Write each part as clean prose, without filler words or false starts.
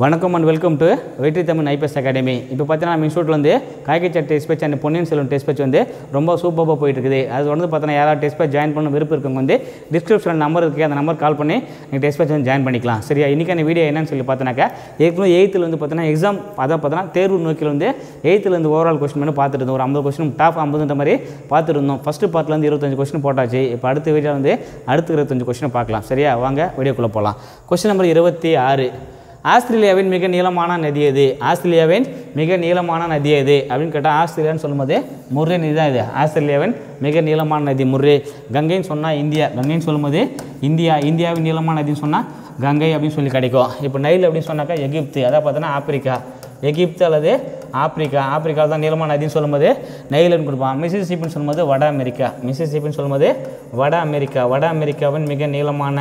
வணக்கம் and welcome to வெற்றி Tamil IPS academy. இப்போ பார்த்தீங்கன்னா நம்ம இன்ஸ்டியூட்டில் வந்து காய்கறி test batch and Ponniyin Selvan test batch வந்து ரொம்ப சூப்பராக போயிட்டு இருக்குது. அது வந்து பார்த்தீங்கன்னா யாராவது டெஸ்ட் பேட்ச் ஜாயின் பண்ண விருப்பம் இருக்கவங்க வந்து டிஸ்கிரிப்ஷனில் நம்பர் இருக்குது, அந்த நம்பர் கால் பண்ணி நீங்கள் டெஸ்ட் பேட்ச் வந்து ஜாயின் பண்ணிக்கலாம். சரியா, இன்றைக்கான வீடியோ என்னன்னு சொல்லி பார்த்தீங்கன்னாக்கா ஏற்கனவே 8th வந்து பார்த்தீங்கன்னா எக்ஸாம் அதை பார்த்தீங்கன்னா தேர்வு நோக்கில் வந்து 8th வந்து ஓவரால் கொஸ்டின் பண்ணி பார்த்துட்டு இருந்தோம். ஒரு 50 கொஸ்டின் டாப் 50ன்ற மாதிரி பார்த்துருந்தோம். ஃபஸ்ட்டு பார்ட்டில் வந்து 25 கொஸ்டின் போட்டாச்சு. இப்போ அடுத்த வீடியோ வந்து அடுத்த 25 கொஸ்டின் பார்க்கலாம். சரியா, வாங்க வீடியோக்குள்ளே போகலாம். Question number 26. ஆஸ்திரேலியாவின் மிக நீளமான நதி எது? ஆஸ்திரேலியாவின் மிக நீளமான நதி எது அப்படின்னு கேட்டால் ஆஸ்திரேலியான்னு சொல்லும்போது முர்ரே நதி தான் இது. ஆஸ்திரேலியாவின் மிக நீளமான நதி முர்ரே. கங்கைன்னு சொன்னால் இந்தியா, கங்கைன்னு சொல்லும்போது இந்தியா. இந்தியாவின் நீளமான நதின்னு சொன்னால் கங்கை அப்படின்னு சொல்லி கிடைக்கும். இப்போ நைல் அப்படின்னு சொன்னாக்கா எகிப்து, அதான் பார்த்தோன்னா ஆப்பிரிக்கா. எகிப்து அல்லது ஆப்பிரிக்கா. ஆப்பிரிக்காவில் தான் நீளமான நதின்னு சொல்லும்போது நைலுன்னு கொடுப்பான். மிசிசிப்பின்னு சொல்லும்போது வட அமெரிக்கா. மிசிசிப்பின்னு சொல்லும்போது வட அமெரிக்கா. வட அமெரிக்காவின் மிக நீளமான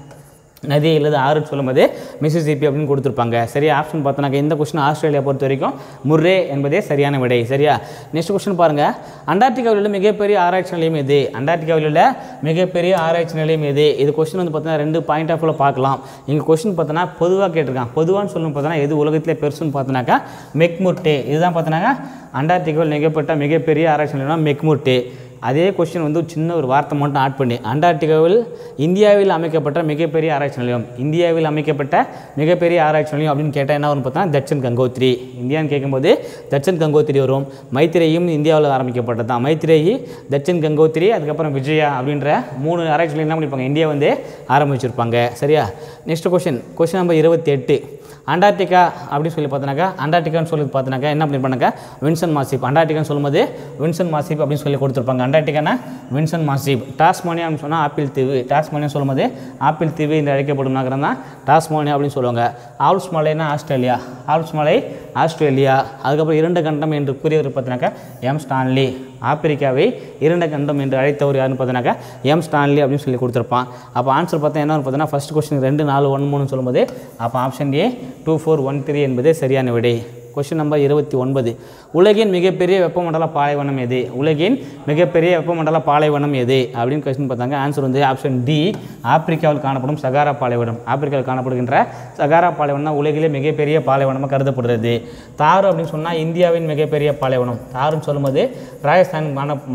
நதி இல்லது ஆறுன்னு சொல்லும்போது மிசிசிப்பி அப்படின்னு கொடுத்துருப்பாங்க. சரியா, ஆப்ஷன் பார்த்தோன்னாக்க இந்த கொஸ்டின் ஆஸ்திரேலியா பொறுத்த வரைக்கும் முர்ரே என்பதே சரியான விடை. சரியா, நெக்ஸ்ட் கொஸ்டின் பாருங்கள். அண்டார்டிகாவில் உள்ள மிகப்பெரிய ஆராய்ச்சி நிலையம் எது? அண்டார்டிகாவில் உள்ள மிகப்பெரிய ஆராய்ச்சி நிலையம் எது? இது கொஸ்டின் வந்து பார்த்தீங்கன்னா 2 பாயிண்ட் ஆஃப் வியூவில் பார்க்கலாம். இங்கே கொஸ்டின் பார்த்தோன்னா பொதுவாக கேட்டிருக்கான். பொதுவான்னு சொல்லணும் பார்த்தோன்னா எது உலகத்திலே பெருசுன்னு பார்த்தோன்னாக்கா மெக்முர்டே. இதுதான் பார்த்தோன்னாக்கா அண்டார்டிகாவில் மிகப்பெரிய ஆராய்ச்சி நிலையம் மெக்முர்டே. அதே கொஸ்டின் வந்து சின்ன ஒரு வார்த்தை மட்டும் ஆட் பண்ணி அண்டார்டிகாவில் இந்தியாவில் அமைக்கப்பட்ட மிகப்பெரிய ஆராய்ச்சி நிலையம், இந்தியாவில் அமைக்கப்பட்ட மிகப்பெரிய ஆராய்ச்சி நிலையம் அப்படின்னு கேட்டால் என்ன வரும் பார்த்தா தட்சன் கங்கோத்ரி. இந்தியான்னு கேட்கும்போது தட்சன் கங்கோத்ரி வரும். மைத்ரேயும் இந்தியாவில் ஆரம்பிக்கப்பட்டது தான். மைத்ரேயி, தட்சன் கங்கோத்ரி, அதுக்கப்புறம் விஜயா அப்படின்ற 3 ஆராய்ச்சி நிலையம் என்ன பண்ணியிருப்பாங்க, இந்தியா வந்து ஆரம்பிச்சிருப்பாங்க. சரியா, நெக்ஸ்ட் கொஸ்டின் நம்பர் 28. அண்டார்டிகா அப்படின்னு சொல்லி பார்த்தோன்னாக்கா அண்டார்டிகான்னு சொல்லி பார்த்தோன்னாக்கா என்ன பண்ணியிருப்பாங்க, வின்சன் மாசிப். அண்டார்டிகான்னு சொல்லும்போது வின்சன் மாசிப் அப்படின்னு சொல்லி கொடுத்துருப்பாங்க. அண்டார்டிகானா வின்சன் மாசிப். டாஸ்மானியா அப்படின்னு சொன்னால் ஆப்பிள் தீவு. டாஸ்மானியா சொல்லும்போது ஆப்பிள் தீவு என்று அழைக்கப்படும் நகரம் தான் டாஸ்மானியா அப்படின்னு சொல்லுவாங்க. ஆல்ப்ஸ் மலைனா ஆஸ்திரேலியா. ஆல்ப்ஸ் மலை ஆஸ்திரேலியா. அதுக்கப்புறம் 2 கண்டம் என்று கூறியவர் பார்த்தினாக்கா எம் ஸ்டான்லி. ஆப்பிரிக்காவை 2 கண்டம் என்று அழைத்தவர் யாருன்னு பார்த்தீங்கன்னாக்கா எம் ஸ்டான்லி அப்படின்னு சொல்லி கொடுத்துருப்பான். அப்போ ஆன்சர் பார்த்தா என்ன பார்த்தீங்கன்னா ஃபஸ்ட் கொஸ்டின் 2, 4, 1, 3 சொல்லும்போது அப்போ ஆப்ஷன் ஏ 2, 4, 1, 3 என்பதே சரியான விடை. Question number 29. உலகின் மிகப்பெரிய வெப்பமண்டல பாலைவனம் எது? உலகின் மிகப்பெரிய வெப்பமண்டல பாலைவனம் எது அப்படின்னு கொஸ்டின் பார்த்தாங்க. ஆன்சர் வந்து ஆப்ஷன் டி, ஆப்பிரிக்காவில் காணப்படும் சகாரா பாலைவனம். ஆப்பிரிக்காவில் காணப்படுகின்ற சகாரா பாலைவனம் தான் உலகிலே மிகப்பெரிய பாலைவனமாக கருதப்படுகிறது. தார் அப்படின்னு சொன்னால் இந்தியாவின் மிகப்பெரிய பாலைவனம். தாருன்னு சொல்லும்போது ராஜஸ்தான்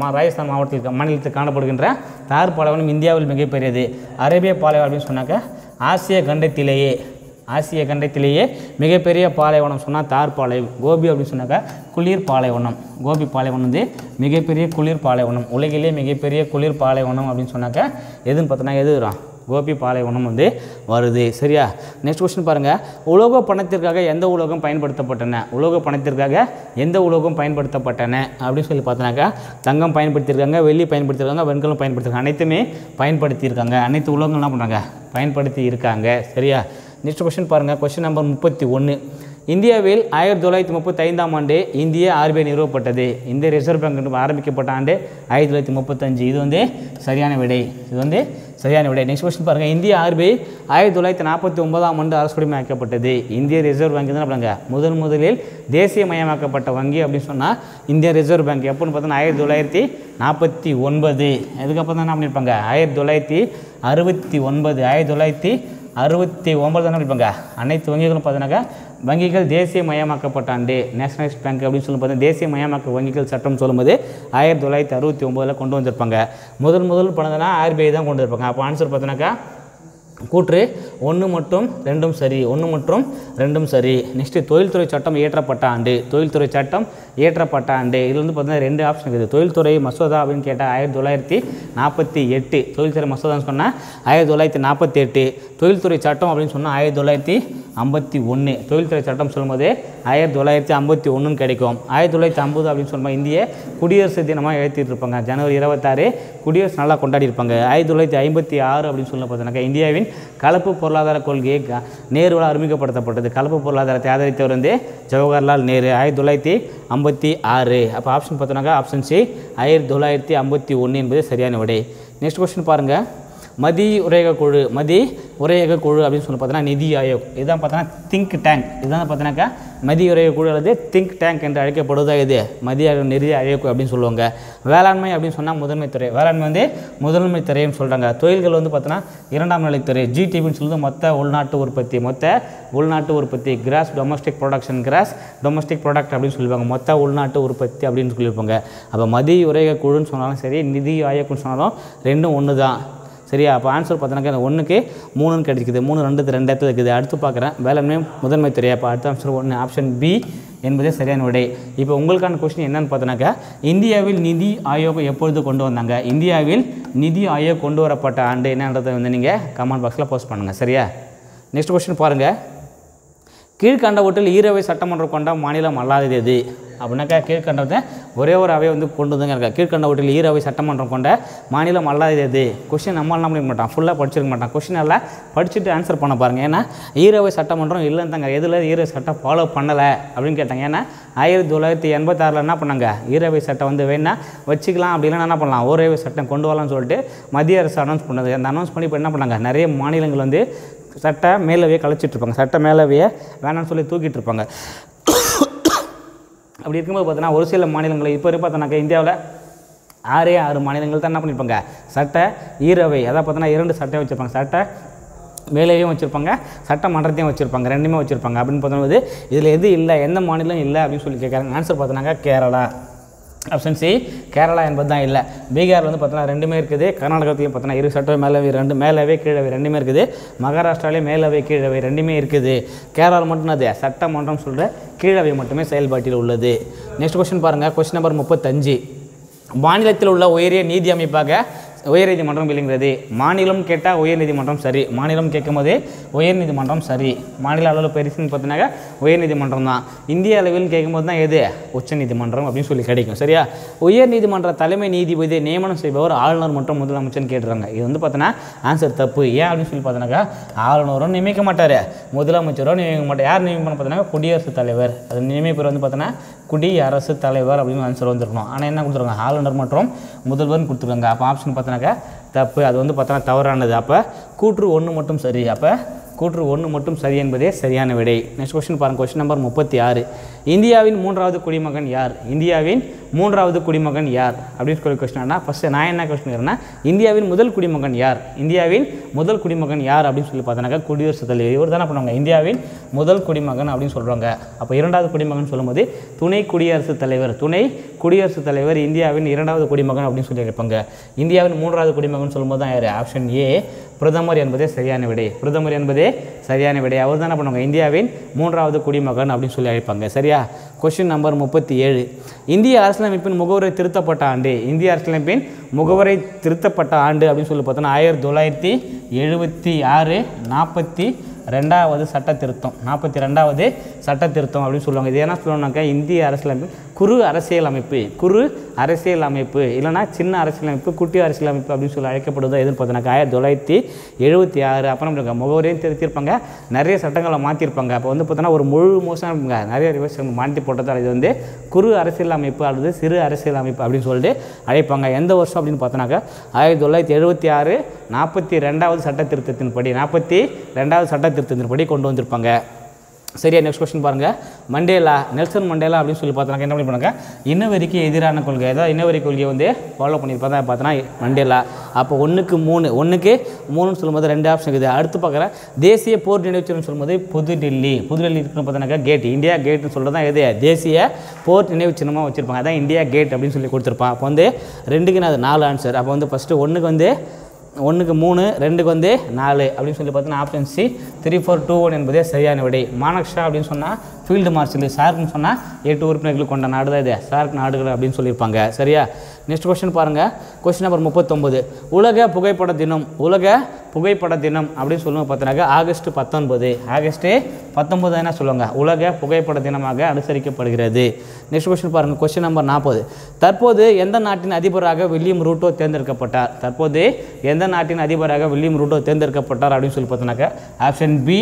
மாநிலத்தில் காணப்படுகின்ற தார் பாலைவனம் இந்தியாவில் மிகப்பெரியது. அரேபிய பாலைவனம் அப்படின்னு சொன்னாக்க ஆசிய கண்டத்திலேயே மிகப்பெரிய பாலைவனம் சொன்னால் தார் பாலைவனம். கோபி அப்படின்னு சொன்னாக்கா குளிர் பாலைவனம். கோபி பாலைவனம் வந்து மிகப்பெரிய குளிர் பாலைவனம். உலகிலே மிகப்பெரிய குளிர் பாலைவனம் அப்படின்னு சொன்னாக்கா எதுன்னு பார்த்தோன்னா எது வரும், கோபி பாலைவனம் வந்து வருது. சரியா, நெக்ஸ்ட் கொஸ்டின் பாருங்கள். உலோக பணத்திற்காக எந்த உலோகம் பயன்படுத்தப்பட்டன? உலோக பணத்திற்காக எந்த உலோகம் பயன்படுத்தப்பட்டன அப்படின்னு சொல்லி பார்த்தோன்னாக்கா தங்கம் பயன்படுத்தியிருக்காங்க, வெள்ளி பயன்படுத்தியிருக்காங்க, வெண்கலம் பயன்படுத்தியிருக்காங்க. அனைத்துமே பயன்படுத்தியிருக்காங்க. அனைத்து உலோகங்கள் என்ன பண்ணுறாங்க, பயன்படுத்தி இருக்காங்க. சரியா, நெக்ஸ்ட் கொஸ்டின் பாருங்கள். Question number 31. இந்தியாவில் 1935ஆம் ஆண்டு இந்திய RBI நிறுவப்பட்டது. இந்திய ரிசர்வ் பேங்க் ஆரம்பிக்கப்பட்ட ஆண்டு 1935. இது வந்து சரியான விடை. நெக்ஸ்ட் கொஸ்டின் பாருங்கள். இந்திய RBI 1949ஆம் ஆண்டு அரசுடைமையாக்கப்பட்டது. இந்திய ரிசர்வ் பேங்க் தான் அப்படிங்க முதலில் தேசியமயமாக்கப்பட்ட வங்கி அப்படின்னு சொன்னால் இந்திய ரிசர்வ் பேங்க் எப்போன்னு பார்த்தோன்னா 1949. அதுக்கப்புறம் தான் என்ன பண்ணியிருப்பாங்க 1969 தானே இருப்பாங்க. அனைத்து வங்கிகளும் பார்த்தீங்கன்னாக்கா வங்கிகள் தேசியமயமாக்கப்பட்ட ஆண்டு நேஷனலைஸ்ட் பேங்க் அப்படின்னு சொல்லி பார்த்தீங்கன்னா தேசியமயமாக்க வங்கிகள் சட்டம் சொல்லும்போது 1969 கொண்டு வந்திருப்பாங்க. முதல் பண்ணதுன்னா RBI தான் கொண்டு வந்திருப்பாங்க. அப்போ ஆன்சர் பார்த்தீங்கன்னாக்கா கூற்று 1 மற்றும் 2 சரி. 1 மற்றும் 2 சரி. நெக்ஸ்ட்டு தொழில்துறை சட்டம் இயற்றப்பட்ட ஆண்டு. தொழில்துறை சட்டம் இயற்றப்பட்ட ஆண்டு இதில் வந்து பார்த்தீங்கன்னா 2 ஆப்ஷன் இருக்குது. தொழில்துறை மசோதா அப்படின்னு கேட்டால் 1948. தொழில்துறை மசோதான்னு சொன்னால் 1948. தொழில்துறை சட்டம் அப்படின்னு சொன்னால் 1951. தொழில்துறை சட்டம் சொல்லும்போது 1951 கிடைக்கும். 1950 அப்படின்னு சொல்லும்போது இந்திய குடியரசு தினமாக எழுத்திட்டு இருப்பாங்க. ஜனவரி 26 குடியரசு நாளாக கொண்டாடி இருப்பாங்க. 1956 அப்படின்னு சொல்ல பார்த்தீங்கன்னாக்கா இந்தியாவின் கலப்பு பொருளாதார கொள்கையை நேருவால் அறிமுகப்படுத்தப்பட்டது. கலப்பு பொருளாதாரத்தை ஆதரித்தவர் வந்து ஜவஹர்லால் நேரு. 1956. அப்போ ஆப்ஷன் பார்த்தோன்னாக்கா ஆப்ஷன் சி 1951 என்பது சரியான விடை. நெக்ஸ்ட் கொஸ்டின் பாருங்கள். மதி உரையக குழு அப்படின்னு சொல்லி பார்த்தீங்கன்னா நிதி ஆயோக். இதுதான் பார்த்தீங்கன்னா திங்க் டேங்க். இதுதான் பார்த்தீங்கன்னாக்கா மதி உரையக குழு அல்லது திங்க் டேங்க் என்று அழைக்கப்படுவதா இது மத்திய நிதி ஆயோக் அப்படின்னு சொல்லுவாங்க. வேளாண்மை அப்படின்னு சொன்னால் முதன்மை துறை. வேளாண்மை வந்து முதன்மை துறைன்னு சொல்கிறாங்க. தொழில்கள் வந்து பார்த்தீங்கன்னா இரண்டாம் நிலைத்துறை. ஜிடிபின்னு சொல்லுறது மொத்த உள்நாட்டு உற்பத்தி gross domestic production, gross domestic product அப்படின்னு சொல்லுவாங்க. மொத்த உள்நாட்டு உற்பத்தி அப்படின்னு சொல்லியிருப்பாங்க. அப்போ மதி உரையக குழுன்னு சொன்னாலும் சரி, நிதி ஆயோக்னு சொன்னாலும் ரெண்டும் ஒன்று தான். சரியா? அப்போ ஆன்சர் பார்த்தோன்னாக்கா அந்த 1க்கு 3 கிடைக்குது. 3 2 இடத்துல இருக்குது. அடுத்து பார்க்குறேன் வேளாண்மை முதன்மை துறை. அப்போ அடுத்த ஆன்சர் 1 ஆப்ஷன் பி என்பதே சரியான விடை. இப்போ உங்களுக்கான கொஸ்டின் என்னன்னு பார்த்தோன்னாக்கா, இந்தியாவில் நிதி ஆயோக் எப்பொழுது கொண்டு வந்தாங்க? இந்தியாவில் நிதி ஆயோக் கொண்டு வரப்பட்ட ஆண்டு என்னன்றதை வந்து நீங்கள் கமெண்ட் பாக்ஸில் போஸ்ட் பண்ணுங்கள். சரியா? நெக்ஸ்ட் கொஸ்டின் பாருங்கள். கீழ்கண்டவற்றில் ஈரவை சட்டமன்றம் கொண்ட மாநிலம் அல்லாதது எது? அப்படின்னாக்கா கீழ்கண்டத்தை ஒரே ஒரு அவை வந்து கொண்டு வந்துங்க இருக்கா. கீழ்கண்டவற்றில் ஈரவை சட்டமன்றம் கொண்ட மாநிலம் அல்லாதது எது? கொஸ்டின் நம்ம என்ன பண்ணிக்க மாட்டான், ஃபுல்லாக படிச்சிருக்க மாட்டான். கொஸ்டின் எல்லாம் படிச்சுட்டு ஆன்சர் பண்ண பாருங்கள். ஏன்னா ஈரவை சட்டமன்றம் இல்லைன்னு தாங்க, எதில் ஈரவை சட்டம் ஃபாலோ பண்ணலை அப்படின்னு கேட்டாங்க. ஏன்னா 1986 என்ன பண்ணாங்க, ஈரவை சட்டம் வந்து வேணா வச்சுக்கலாம், அப்படின்னா என்ன பண்ணலாம், ஓரவை சட்டம் கொண்டு வரலாம்னு சொல்லிட்டு மத்திய அரசு அனௌன்ஸ் பண்ணது. அந்த அனௌன்ஸ் பண்ணி இப்போ என்ன பண்ணாங்க, நிறைய மாநிலங்கள் வந்து சட்ட மேலவையை கழிச்சிட்ருப்பாங்க. சட்ட மேலவையை வேணான்னு சொல்லி தூக்கிட்டு இருப்பாங்க. அப்படி இருக்கும்போது பார்த்தீங்கன்னா ஒரு சில மாநிலங்கள் இப்போ பார்த்தோன்னாக்கா இந்தியாவில் 6 மாநிலங்கள் தான் என்ன பண்ணியிருப்பாங்க, சட்ட ஈரவை. அதான் பார்த்தோன்னா 2 சட்டம் வச்சுருப்பாங்க. சட்ட மேலவையும் வச்சுருப்பாங்க, சட்டமன்றத்தையும் வச்சுருப்பாங்க, ரெண்டுமே வச்சுருப்பாங்க. அப்படின்னு பார்த்தோம்போது இதில் எது இல்லை, எந்த மாநிலம் இல்லை அப்படின்னு சொல்லி கேட்குறாங்க. ஆன்சர் பார்த்தோன்னாக்கா கேரளா. ஆப்ஷன் சி கேரளா என்பது தான் இல்லை. பீகாரில் வந்து பார்த்தோன்னா ரெண்டுமே இருக்குது. கர்நாடகத்துலையும் பார்த்தோன்னா 2 சட்ட மேலவை, 2 மேலவை கீழவை ரெண்டுமே இருக்குது. மகாராஷ்டிராலேயும் மேலவை கீழவை ரெண்டுமே இருக்குது. கேரளாவில் மட்டும் அது சட்டமன்றம் சொல்கிற கீழவை மட்டுமே செயல்பாட்டில் உள்ளது. நெக்ஸ்ட் கொஸ்டின் பாருங்கள். Question number 35. மாநிலத்தில் உள்ள உயரிய நீதி அமைப்பாக உயர்நீதிமன்றம் விளங்குகிறது. மாநிலம் கேட்டால் உயர்நீதிமன்றம் சரி. மாநிலம் கேட்கும் போதே உயர்நீதிமன்றம் சரி. மாநில அளவில் பெருசுன்னு பார்த்தீங்கன்னாக்கா உயர்நீதிமன்றம் தான். இந்திய அளவில் கேட்கும்போது தான் எது, உச்சநீதிமன்றம் அப்படின்னு சொல்லி கிடைக்கும். சரியா? உயர்நீதிமன்ற தலைமை நீதிபதி நியமனம் செய்பவர் ஆளுநர் மற்றும் முதலமைச்சர்னு கேட்டுறாங்க. இது வந்து பார்த்தோன்னா ஆன்சர் தப்பு. ஏன் அப்படின்னு சொல்லி பார்த்தோன்னாக்கா ஆளுநரும் நியமிக்க மாட்டார், முதலமைச்சரும் நியமிக்க மாட்டார். யார் நியமிக்கணும் பார்த்தோன்னா குடியரசுத் தலைவர். அது நியமிப்பவர் வந்து பார்த்தோன்னா குடியரசுத் தலைவர் அப்படின்னு ஆன்சர் வந்துருக்கணும். ஆனால் என்ன கொடுத்துருக்காங்க, ஆளுநர் மற்றும் முதல்வர்னு கொடுத்துருக்காங்க. அப்போ ஆப்ஷன் பார்த்தோன்னாக்கா தப்பு. அது வந்து பார்த்தோன்னா தவறானது. அப்போ கூற்று 1 மட்டும் சரி. அப்போ கூற்று 1 மட்டும் சரி என்பதே சரியான விடை. நெக்ஸ்ட் கொஸ்டின் பாருங்கள். Question number 36. இந்தியாவின் 3வது குடிமகன் யார்? இந்தியாவின் 3வது குடிமகன் யார் அப்படின்னு சொல்லி கொஸ்டின்னா, ஃபஸ்ட்டு நான் என்ன கொஸ்டின் கேட்குறேன்னா, இந்தியாவின் முதல் குடிமகன் யார்? இந்தியாவின் முதல் குடிமகன் யார் அப்படின்னு சொல்லி பார்த்தோன்னாக்கா குடியரசுத் தலைவர். இவர் தானே பண்ணுவாங்க இந்தியாவின் முதல் குடிமகன் அப்படின்னு சொல்கிறாங்க. அப்போ 2வது குடிமகன் சொல்லும்போது துணை குடியரசுத் தலைவர். துணை குடியரசுத் தலைவர் இந்தியாவின் 2வது குடிமகன் அப்படின்னு சொல்லி இருப்பாங்க. இந்தியாவின் 3வது குடிமகன் சொல்லும்போது தான் யார்? ஆப்ஷன் ஏ பிரதமர் என்பதே சரியான விடை. பிரதமர் என்பதே சரியான விடை. அவர் தான் என்ன பண்ணுவாங்க, இந்தியாவின் 3வது குடிமகன் அப்படின்னு சொல்லி அழைப்பாங்க. சரியா? Question number 37. இந்திய அரசியலமைப்பின் முகவரை திருத்தப்பட்ட ஆண்டு. இந்திய அரசியலமைப்பின் முகவரை திருத்தப்பட்ட ஆண்டு அப்படின்னு சொல்லி பார்த்தோன்னா 1976 42வது சட்ட திருத்தம். 42வது சட்ட திருத்தம் அப்படின்னு சொல்லுவாங்க. இது என்ன சொல்லுவாங்கனாக்கா, இந்திய அரசியலமைப்பு குறு அரசியல் அமைப்பு இல்லைனா சின்ன அரசியலமைப்பு, குட்டி அரசியலமைப்பு அப்படின்னு சொல்லி அழைக்கப்படுவதோ எதுன்னு பார்த்தோன்னாக்கா 1976. அப்புறம் முகவரையும் திருத்திருப்பாங்க, நிறைய சட்டங்களை மாற்றிருப்பாங்க. அப்போ வந்து பார்த்தோன்னா ஒரு முழு மோசமாக நிறைய ரிவர்ஸ் மாற்றி போட்டதால் இது வந்து குறு அரசியல் அமைப்பு அல்லது சிறு அரசியல் அமைப்பு அப்படின்னு சொல்லிட்டு அழைப்பாங்க. எந்த வருஷம் அப்படின்னு பார்த்தோன்னாக்கா 1976 42வது சட்ட திருத்தத்தின்படி 42வது சட்ட திருத்தத்தின்படி கொண்டு வந்திருப்பாங்க. சரியா? நெக்ஸ்ட் கொஸ்டின் பாருங்கள். நெல்சன் மண்டேலா அப்படின்னு சொல்லி பார்த்தோன்னா என்ன பண்ணாங்க, இனவெறிக்கு எதிரான கொள்கை, அதாவது இனவெறி கொள்கையை வந்து ஃபாலோ பண்ணியிருப்பாங்க பார்த்தோன்னா மண்டேலா. அப்போ 1க்கு 3ன்னு சொல்லும்போது 2 ஆப்ஷன் இருக்குது. அடுத்து பார்க்குறேன் தேசிய போர் நினைவுச்சின்னம்னு சொல்லும்போது புதுடெல்லி இருக்குன்னு பார்த்தோன்னாக்கா கேட், இந்தியா கேட்டுன்னு சொல்கிறது தான் எது, தேசிய போர் நினைவு சின்னமாக வச்சுருப்பாங்க. அதான் இந்தியா கேட் அப்படின்னு சொல்லி கொடுத்துருப்பான். அப்போ வந்து 2க்கு 4 ஆன்சர். அப்போ வந்து ஃபஸ்ட்டு 1க்கு 3, 2க்கு 4 அப்படின்னு சொல்லி பார்த்தோன்னா ஆப்ஷன் சி 3, 4, 2, 1 என்பதே சரியான விடை. மானக்ஷா அப்படின்னு சொன்னால் ஃபீல்டு மார்ஷல், சார்க்னு சொன்னால் 8 உறுப்பினர்கள் கொண்ட நாடு தான் இது சார்க் நாடுகள் அப்படின்னு சொல்லியிருப்பாங்க. சரியா? நெக்ஸ்ட் கொஸ்டின் பாருங்கள். Question number 39. உலக புகைப்பட தினம் அப்படின்னு சொல்லுவோம் பார்த்தோன்னாக்கா ஆகஸ்ட் 19 என்ன சொல்லுவாங்க, உலக புகைப்பட தினமாக அனுசரிக்கப்படுகிறது. நெக்ஸ்ட் கொஸ்டின் பாருங்கள். Question number 40. தற்போது எந்த நாட்டின் அதிபராக வில்லியம் ரூட்டோ தேர்ந்தெடுக்கப்பட்டார்? அப்படின்னு சொல்லி பார்த்தோன்னாக்கா ஆப்ஷன் பி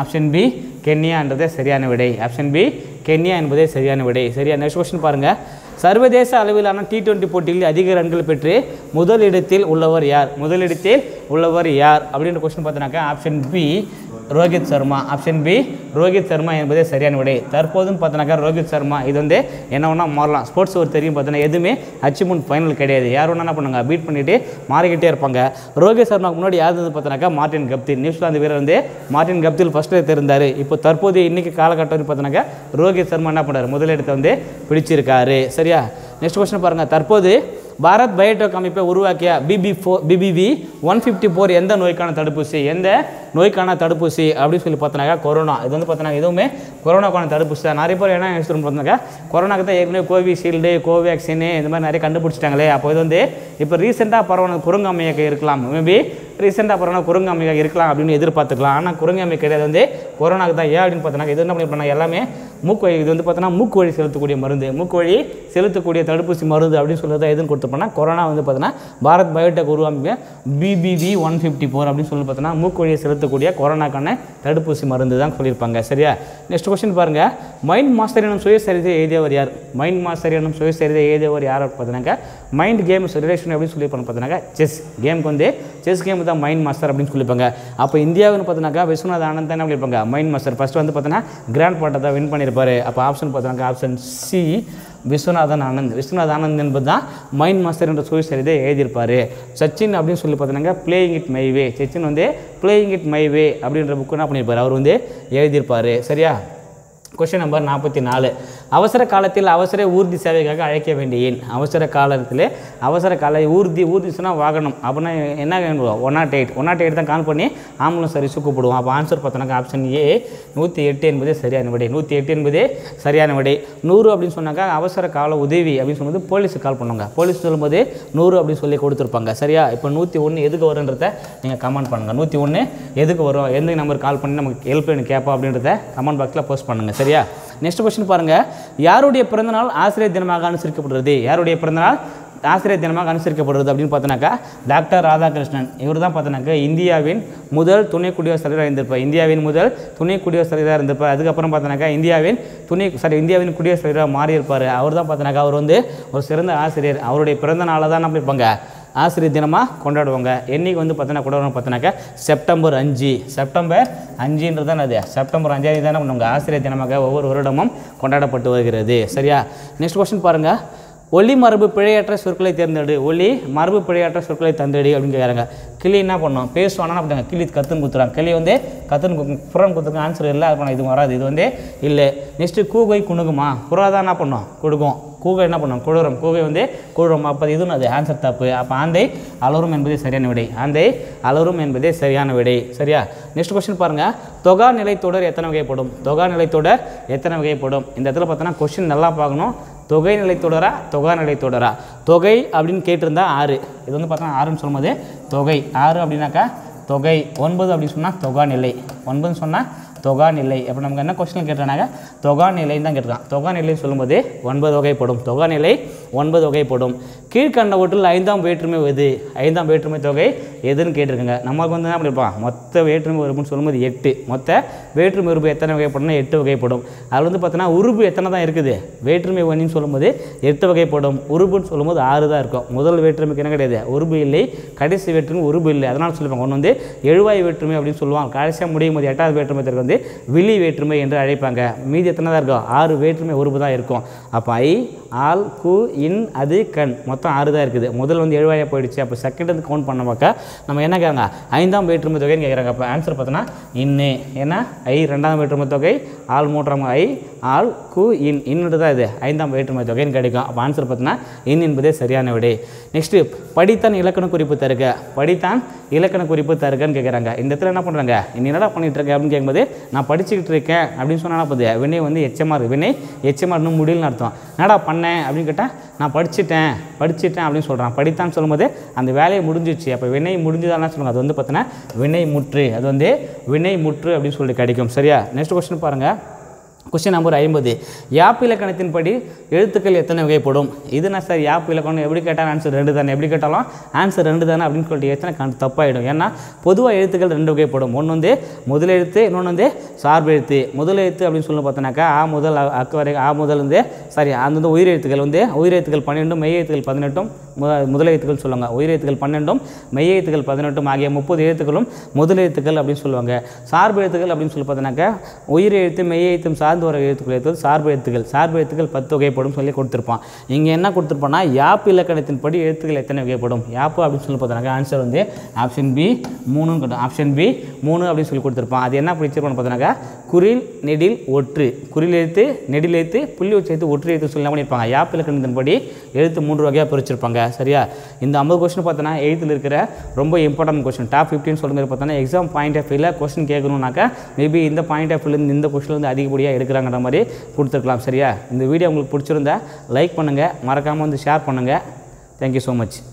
கென்யா என்றதே சரியான விடை. ஆப்ஷன் பி கென்யா என்பதே சரியான விடை. சரியா? நெக்ஸ்ட் கொஸ்டின் பாருங்கள். சர்வதேச அளவிலான T20 போட்டிகளில் அதிக ரன்கள் பெற்று முதலிடத்தில் உள்ளவர் யார்? முதலிடத்தில் உள்ளவர் யார் அப்படின்ற கொஸ்டின் பார்த்தீங்கன்னாக்கா option B Rohit Sharma. Option B Rohit Sharma என்பதே சரியான விடை. தற்போதும் பார்த்தீங்கன்னாக்கா ரோஹித் சர்மா இது வந்து என்ன ஒன்றா மாறலாம். ஸ்போர்ட்ஸ் ஒரு தெரியும் பார்த்தீங்கன்னா எதுவுமே அச்சீவ்மெண்ட் ஃபைனல் கிடையாது. யார் ஒன்றா என்ன பண்ணுவாங்க பீட் பண்ணிட்டு மாறிக்கிட்டே இருப்பாங்க. ரோஹித் சர்மாவுக்கு முன்னாடி யார் வந்து பார்த்தீங்கன்னாக்கா மார்டின் கப்தில், நியூசிலாந்து வீரர் வந்து மார்டின் கப்தில் ஃபஸ்ட்டு இருந்தார். இப்போ தற்போது இன்றைக்கி காலகட்டம் வந்து பார்த்தீங்கன்னாக்கா ரோஹித் சர்மா என்ன பண்ணுறாரு முதலிடத்தை வந்து பிடிச்சிருக்காரு. சரியா? நெக்ஸ்ட் கொஸ்டின் பாருங்கள். தற்போது பாரத் பயோடெக் அமைப்பை உருவாக்கிய BBV 154 எந்த நோய்க்கான தடுப்பூசி? எந்த நோய்க்கான தடுப்பூசி அப்படின்னு சொல்லி பார்த்தோன்னாக்கா கொரோனா. இது வந்து பார்த்தோன்னா எதுவுமே கொரோனாக்கான தடுப்பூசி தான். நிறைய பேர் என்ன யோசிச்சுன்னு பார்த்தோன்னாக்கா கொரோனாக்கு தான் ஏற்கனவே கோவிஷீல்டு, கோவேக்சின் இந்த மாதிரி நிறைய கண்டுபிடிச்சிட்டாங்களே. அப்போ இது வந்து இப்போ ரீசெண்டாக பரவான குரங்கம்மையாக இருக்கலாம். மேபி ரீசெண்டாக பரவான குரங்கம்மையாக இருக்கலாம் அப்படின்னு எதிர்பார்த்துக்கலாம். ஆனால் குரங்கம்மை கிடையாது, வந்து கொரோனாக்கு தான். ஏன் அப்படின்னு பார்த்தோன்னா இது என்ன பண்ணிருப்பாங்க எல்லாமே மூக்கு வழி. இது வந்து பார்த்தோன்னா மூக்கு வழி செலுத்தக்கூடிய மருந்து, மூக்கு வழி செலுத்தக்கூடிய தடுப்பூசி மருந்து அப்படின்னு சொல்லிட்டு எதுன்னு கொடுத்துப்போனா கொரோனா வந்து பார்த்தோன்னா பாரத் பயோடெக் உருவாக்கிய BBV 154 அப்படின்னு சொல்லி பார்த்தோன்னா மூக்கு வழியை செலுத்தக்கூடிய கொரோனாக்கான தடுப்பூசி மருந்து தான் சொல்லியிருப்பாங்க. சரியா? நெக்ஸ்ட் கொஸ்டின் பாருங்கள். மைண்ட் மாஸ்டர் எனும் சுயசரிதை எழுதியவர் யார்? மைண்ட் மாஸ்டர் எனும் சுயசரிதை எழுதியவர் யார் பார்த்தீங்கன்னாக்கா மைண்ட் கேம்ஸ் ரிலேஷன் அப்படின்னு சொல்லியிருப்பாங்க பார்த்தீங்கன்னா செஸ் கேமுக்கு வந்து செஸ் கேம் தான் மைண்ட் மாஸ்டர் அப்படின்னு சொல்லியிருப்பாங்க. அப்போ இந்தியாவுன்னு பார்த்தீங்கன்னாக்கா விஸ்வநாத் ஆனந்த் தான் என்ன பண்ணியிருப்பாங்க மைண்ட் மாஸ்டர். ஃபஸ்ட்டு வந்து பார்த்தீங்கன்னா கிராண்ட் பாட்டை தான் வின் பண்ணியிருப்பார். அப்போ ஆப்ஷன் பார்த்தீங்கன்னா ஆப்ஷன் சி விஸ்வநாதன் ஆனந்த். விஸ்வநாத் ஆனந்த் என்பது தான் மைண்ட் மாஸ்டர் என்ற சுயசரிதை எழுதியிருப்பார். சச்சின் அப்படின்னு சொல்லி பார்த்தீங்கன்னா playing it my way. Sachin வந்து பிளேயிங் இட் மை வே அப்படின்ற புக்கு என்ன பண்ணியிருப்பார் அவர் வந்து எழுதியிருப்பார். சரியா? Question number 44. அவசர காலத்தில் அவசர ஊர்தி சேவைக்காக அழைக்க வேண்டிய எண்? அவசர காலத்தில் அவசர கால ஊர்தி சொன்னால் வாகனம். அப்படின்னா என்ன 108. 108 தான் கால் பண்ணி ஆம்புலன்ஸ் சர்வீஸ் கூப்பிடுவோம். அப்போ ஆன்சர் பார்த்தோன்னாக்கா ஆப்ஷன் ஏ 108 என்பதே சரியான விடை. 108 என்பதே சரியான விடை. 100 அப்படின்னு சொன்னாக்கா அவசர கால உதவி அப்படின்னு சொல்லும்போது போலீஸுக்கு கால் பண்ணுவாங்க. போலீஸ் சொல்லும்போது 100 அப்படின்னு சொல்லி கொடுத்துருப்பாங்க. சரியா? இப்போ 101 எதுக்கு வரும்ன்றத நீங்கள் கமெண்ட் பண்ணுங்கள். 101 எதுக்கு வரும், எந்த நம்பர் கால் பண்ணி நமக்கு ஹெல்ப் பண்ணி கேட்போம் அப்படின்றத கமெண்ட் பாக்ஸில் போஸ்ட் பண்ணுங்கள். சரியா? நெக்ஸ்ட் கொஸ்டின் பாருங்கள். யாருடைய பிறந்தநாள் ஆசிரியர் தினமாக அனுசரிக்கப்படுறது? யாருடைய பிறந்தநாள் ஆசிரியர் தினமாக அனுசரிக்கப்படுறது அப்படின்னு பார்த்தோன்னாக்கா டாக்டர் ராதாகிருஷ்ணன். இவர் தான் பார்த்தோன்னாக்கா இந்தியாவின் முதல் துணை குடியரசுத் தலைவராக இருந்திருப்பார். இந்தியாவின் முதல் துணை குடியரசுத் தலைவராக இருந்திருப்பார். அதுக்கப்புறம் பார்த்தோன்னாக்கா இந்தியாவின் குடியரசுத் தலைவராக மாறியிருப்பார். அவர் தான் பார்த்தோன்னாக்கா அவர் வந்து ஒரு சிறந்த ஆசிரியர். அவருடைய பிறந்த நாளை தான் என்ன இருப்பாங்க ஆசிரியர் தினமாக கொண்டாடுவாங்க. என்றைக்கு வந்து பார்த்தோன்னா கொண்டாடுவோம் பார்த்தோன்னாக்கா செப்டம்பர் 5. செப்டம்பர் 5ன்றது தான் அது செப்டம்பர் 5 தானே பண்ணுவாங்க ஆசிரியர் தினமாக ஒவ்வொரு வருடமும் கொண்டாடப்பட்டு வருகிறது. சரியா? நெக்ஸ்ட் கொஸ்டின் பாருங்கள். ஒலி மரபு பிழையற்ற சொற்களை தேர்ந்தெடு. ஒலி மரபு பிழையற்ற சொற்களை தந்தெடு அப்படின்னு கேட்குறாங்க. கிளி என்ன பண்ணோம் பேசுவானா அப்படிங்க கிளி கற்றுன்னு குத்துறாங்க. கிளி வந்து கற்றுன்னு புறான்னு கொடுத்துருங்க. ஆன்சர் இல்லை. அது பண்ண இது வராது. இது வந்து இல்லை. நெக்ஸ்ட்டு கூகை குணுகுமா? புறா தான் என்ன பண்ணோம் கொடுக்கும். கூகை என்ன பண்ணோம் குழுறம். கூகை வந்து குழுறம். அப்போ இதுன்னு அது ஆன்சர் தப்பு. அப்போ ஆந்தை அலரும் என்பதே சரியான விடை. ஆந்தை அலரும் என்பதே சரியான விடை. சரியா? நெக்ஸ்ட் கொஸ்டின் பாருங்கள். தொகா நிலைத்தொடர் எத்தனை வகைப்படும்? தொகா நிலைத்தொடர் எத்தனை வகைப்படும்? இந்த இடத்துல பார்த்தோன்னா கொஸ்டின் நல்லா பார்க்கணும். தொகை நிலைத்தொடரா தொகா நிலைத்தொடரா? தொகை அப்படின்னு கேட்டிருந்தா 6. இது வந்து பார்த்தோன்னா 6ன்னு சொல்லும்போது தொகை 6 அப்படின்னாக்கா தொகை. 9 அப்படின்னு சொன்னால் தொகா நிலை. 9 சொன்னால் தொகா நிலை. அப்போ நமக்கு என்ன கொஸ்டின் கேட்டாங்க தொகா நிலைன்னு தான் கேட்டிருக்கான். தொகா நிலைன்னு சொல்லும்போது 9 வகைப்படும். தொகா நிலை 9 வகைப்படும். கீழ்கண்டவற்றில் 5ஆம் வேற்றுமை எது? 5ஆம் வேற்றுமை தொகை எதுன்னு கேட்டிருக்காங்க. நமக்கு வந்து என்ன பண்ணியிருப்பான் மொத்த வேற்றுமை உறுப்புன்னு சொல்லும்போது 8. மொத்த வேற்றுமை உறுப்பு எத்தனை வகைப்படும்னா 8 வகைப்படும். அதில் வந்து பார்த்தோன்னா உறுப்பு எத்தனை தான் இருக்குது? வேற்றுமை ஒன்றின்னு சொல்லும்போது 8 வகைப்படும். உறுப்புன்னு சொல்லும்போது 6 தான் இருக்கும். முதல் வேற்றுமைக்கு என்ன கிடையாது உறுப்பு இல்லை. கடைசி வேற்றுமை உறுப்பு இல்லை. அதனால் சொல்லுவாங்க ஒன்று வந்து எழுவாய் வேற்றுமை அப்படின்னு சொல்லுவாங்க. கடைசியாக முடியும் போது 8வது வேற்றுமை வந்து விழி வேற்றுமை என்று அழைப்பாங்க. மீதி எத்தனை தான் இருக்கும்? 6 வேற்றுமை உறுப்பு தான் இருக்கும். அப்போ ஐ, ஆல், கு, இன், அது, கண் மொத்தம் 6 தான் இருக்குது. முதல் வந்து எழுவாயாக போயிடுச்சு. அப்போ செகண்ட் வந்து கவுண்ட் பண்ண பார்க்க நம்ம என்ன கேட்குறாங்க 5ஆம் வேற்றுமை தொகைன்னு கேட்குறாங்க. அப்போ ஆன்சர் பார்த்தோன்னா இன்னு. ஏன்னா ஐ 2ஆம் வேற்றுமை தொகை, ஆல் 3ஆம் ஐ, ஆல், கு, இன். இன்னொரு தான் இது 5ஆம் வேற்றுமை தொகைன்னு கிடைக்கும். அப்போ ஆன்சர் பார்த்தோன்னா இன் என்பதே சரியான விடை. நெக்ஸ்ட்டு படித்தான் இலக்கண குறிப்பு தருக. படித்தான் இலக்கண குறிப்பு தருகன்னு கேட்குறாங்க. இந்த இடத்துல என்ன பண்ணுறாங்க நீ என்னடா பண்ணிகிட்டு இருக்க அப்படின்னு கேட்கும்போது நான் படிச்சுக்கிட்டு இருக்கேன் அப்படின்னு சொன்னால் போகுது வினை வந்து எச்சமாக வினை எச்சமாக இன்னும் முடியலன்னு அர்த்தம். என்னடா பண்ணேன் அப்படின்னு கேட்டால் நான் படிச்சுட்டேன் அப்படின்னு சொல்கிறான். படித்தான்னு சொல்லும்போது அந்த வேலையை முடிஞ்சிச்சு. அப்போ வினை முடிஞ்சதாலாம் சொல்லுவாங்க. அது வந்து பார்த்தீங்கன்னா வினை முற்று. அது வந்து வினை முற்று அப்படின்னு சொல்லிட்டு கிடைக்கும். சரியா? நெக்ஸ்ட் கொஸ்டின் பாருங்கள். கொஸ்டின் நம்பர் 50 யாப்பு இலக்கணத்தின்படி எழுத்துக்கள் எத்தனை வகைப்படும்? இதுனா சார் யாப்பு இலக்கணம் எப்படி கேட்டாலும் ஆன்சர் 2 தானே, எப்படி கேட்டாலும் ஆன்சர் 2 தானே அப்படின்னு சொல்லிட்டு எத்தனை தப்பாயிடும். ஏன்னா பொதுவாக எழுத்துக்கள் 2 வகைப்படும். ஒன்று வந்து முதலெழுத்து, இன்னொன்று வந்து சார்பெழுத்து. முதலெழுத்து அப்படின்னு சொல்லி பார்த்தோன்னாக்கா ஆ முதல் அக்கு வரை ஆ முதல் வந்து அந்த வந்து உயிரெழுத்துக்கள் 12 மெய்யெழுத்துக்கள் 18 முதலெழுத்துக்கள் சொல்லுவாங்க. உயிரெழுத்துக்கள் 12 மெய்யெழுத்துக்கள் 18 ஆகிய 30 எழுத்துக்களும் முதலெழுத்துக்கள் அப்படின்னு சொல்லுவாங்க. சார்பெழுத்துக்கள் அப்படின்னு சொல்லி பார்த்தோன்னாக்கா உயிரெழுத்து மெய்யெழுத்தும் சார்ந்து வர எழுத்துக்கள் சார்பெழுத்துக்கள் 10 வகைப்படும் சொல்லி கொடுத்துருப்பான். இங்கே என்ன கொடுத்துருப்பான்னா யாப்பு இலக்கணத்தின்படி எழுத்துக்கள் எத்தனை வகைப்படும்? யாப்பு அப்படின்னு சொல்லி பார்த்தோன்னாக்கா ஆன்சர் வந்து ஆப்ஷன் பி 3 ஆப்ஷன் பி 3 அப்படின்னு சொல்லி கொடுத்துருப்பான். அது என்ன பிடிச்சிருப்பான்னு பார்த்தோன்னாக்கா குறில் நெடில் ஒற்று, குறில் எழுத்து நெடில் எழுத்து புள்ளி வச்சு எழுத்து ஒற்று எழுத்து சொல்லி பண்ணியிருப்பாங்க. யாப்பு இலக்கணத்தின்படி எழுத்து 3 வகையாக பிரிச்சிருப்பாங்க. சரியா? இந்த 50 கொஸ்டின் பார்த்தோன்னா எழுத்தில் இருக்கிற ரொம்ப இம்பார்ட்டன்ட் கொஸ்டின் டாப் 15 சொல்கிற மாதிரி பார்த்தோன்னா எக்ஸாம் பாயிண்ட் ஆஃப் வியூவில் கொஸ்டின் கேட்கணுன்னாக்கா மேபி இந்த பாயிண்ட் ஆஃப் வியூலேருந்து இந்த கொஸ்டின் வந்து அதிகப்படியாக எடுக்கிறாங்கிற மாதிரி கொடுத்துருக்கலாம். சரியா? இந்த வீடியோ உங்களுக்கு பிடிச்சிருந்தா லைக் பண்ணுங்கள், மறக்காமல் வந்து ஷேர் பண்ணுங்கள். Thank you so much.